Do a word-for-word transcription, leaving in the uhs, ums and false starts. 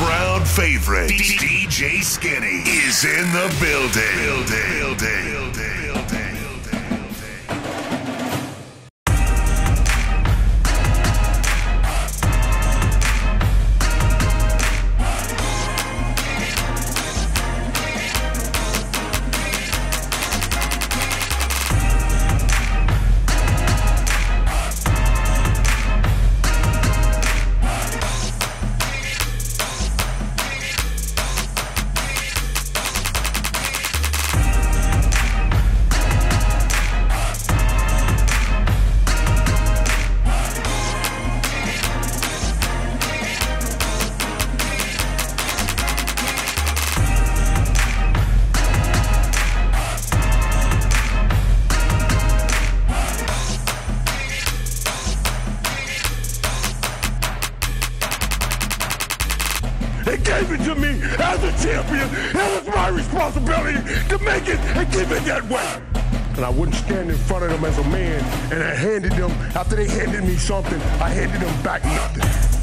crowd favorite, D J Skinny, is in the building. building, building, building. They gave it to me as a champion. It was my responsibility to make it and give it that way. And I wouldn't stand in front of them as a man, and I handed them, after they handed me something, I handed them back nothing.